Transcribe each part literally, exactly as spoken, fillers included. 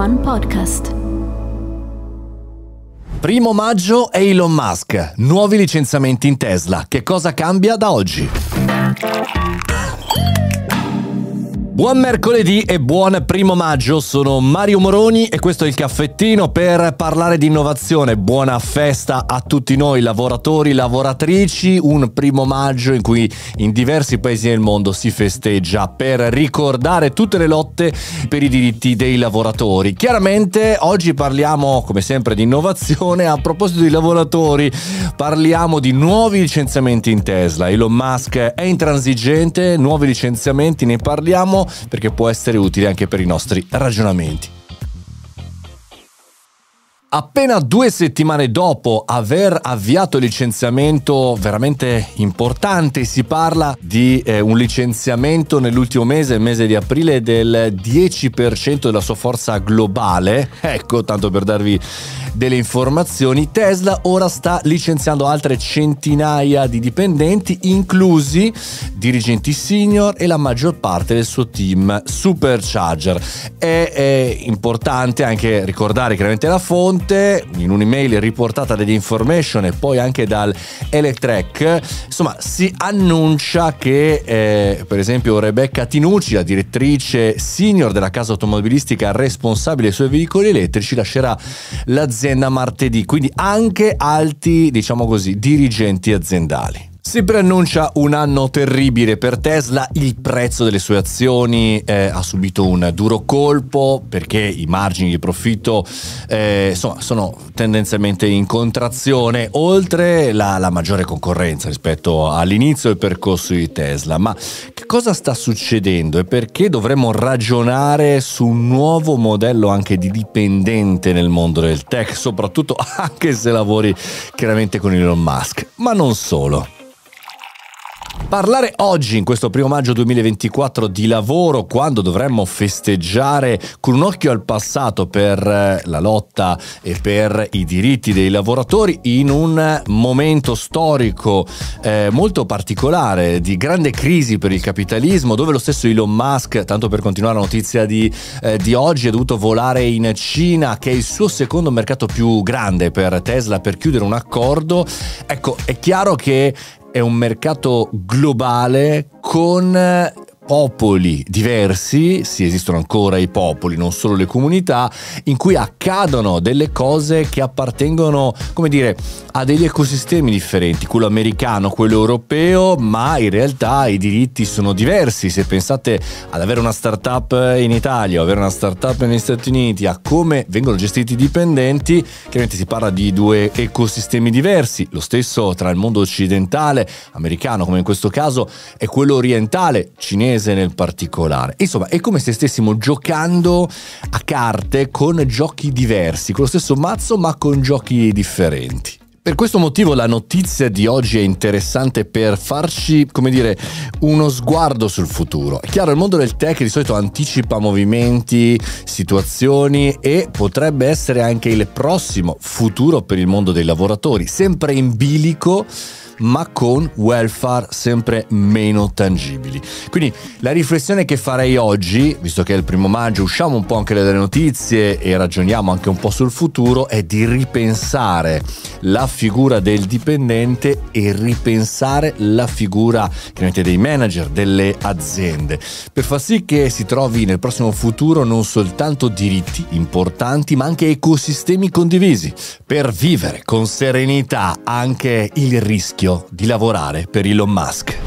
One Podcast. Primo maggio e Elon Musk. Nuovi licenziamenti in Tesla. Che cosa cambia da oggi? Buon mercoledì e buon primo maggio, sono Mario Moroni e questo è il caffettino per parlare di innovazione. Buona festa a tutti noi lavoratori, lavoratrici, un primo maggio in cui in diversi paesi del mondo si festeggia per ricordare tutte le lotte per i diritti dei lavoratori. Chiaramente oggi parliamo come sempre di innovazione. A proposito di lavoratori, parliamo di nuovi licenziamenti in Tesla. Elon Musk è intransigente, nuovi licenziamenti, ne parliamo perché può essere utile anche per i nostri ragionamenti. Appena due settimane dopo aver avviato il licenziamento veramente importante, si parla di eh, un licenziamento nell'ultimo mese, il mese di aprile, del dieci per cento della sua forza globale. Ecco, tanto per darvi delle informazioni, Tesla ora sta licenziando altre centinaia di dipendenti, inclusi dirigenti senior e la maggior parte del suo team Supercharger. È, è importante anche ricordare chiaramente la fonte. In un'email riportata dagli Information e poi anche dal Electrek, insomma, si annuncia che eh, per esempio Rebecca Tinucci, la direttrice senior della casa automobilistica responsabile dei suoi veicoli elettrici, lascerà l'azienda martedì, quindi anche alti, diciamo così, dirigenti aziendali. Si preannuncia un anno terribile per Tesla, il prezzo delle sue azioni eh, ha subito un duro colpo perché i margini di profitto eh, insomma, sono tendenzialmente in contrazione, oltre la, la maggiore concorrenza rispetto all'inizio del percorso di Tesla. Ma che cosa sta succedendo e perché dovremmo ragionare su un nuovo modello anche di dipendente nel mondo del tech, soprattutto anche se lavori chiaramente con Elon Musk, ma non solo. Parlare oggi, in questo primo maggio duemilaventiquattro, di lavoro, quando dovremmo festeggiare con un occhio al passato per la lotta e per i diritti dei lavoratori, in un momento storico eh, molto particolare, di grande crisi per il capitalismo, dove lo stesso Elon Musk, tanto per continuare la notizia di, eh, di oggi, è dovuto volare in Cina, che è il suo secondo mercato più grande per Tesla, per chiudere un accordo. Ecco, è chiaro che è un mercato globale con popoli diversi, sì, esistono ancora i popoli, non solo le comunità, in cui accadono delle cose che appartengono, come dire, a degli ecosistemi differenti, quello americano, quello europeo, ma in realtà i diritti sono diversi. Se pensate ad avere una startup in Italia o avere una startup negli Stati Uniti, a come vengono gestiti i dipendenti, chiaramente si parla di due ecosistemi diversi. Lo stesso tra il mondo occidentale, americano come in questo caso, e quello orientale, cinese nel particolare. Insomma, è come se stessimo giocando a carte con giochi diversi, con lo stesso mazzo ma con giochi differenti. Per questo motivo la notizia di oggi è interessante per farci, come dire, uno sguardo sul futuro. È chiaro, il mondo del tech di solito anticipa movimenti, situazioni e potrebbe essere anche il prossimo futuro per il mondo dei lavoratori, sempre in bilico ma con welfare sempre meno tangibili. Quindi la riflessione che farei oggi, visto che è il primo maggio, usciamo un po' anche dalle notizie e ragioniamo anche un po' sul futuro, è di ripensare la figura del dipendente e ripensare la figura chiaramente dei manager, delle aziende, per far sì che si trovi nel prossimo futuro non soltanto diritti importanti ma anche ecosistemi condivisi, per vivere con serenità anche il rischio di lavorare per Elon Musk.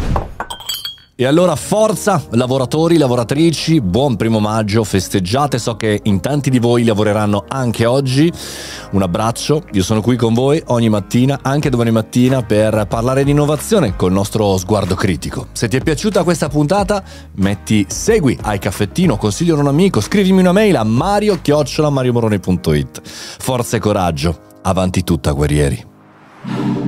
E allora forza lavoratori, lavoratrici, buon primo maggio, festeggiate, so che in tanti di voi lavoreranno anche oggi. Un abbraccio, io sono qui con voi ogni mattina, anche domani mattina, per parlare di innovazione col nostro sguardo critico. Se ti è piaciuta questa puntata, metti segui al caffettino, consiglio a un amico, scrivimi una mail a mario chiocciola mariomoroni punto it. Forza e coraggio, avanti tutta guerrieri.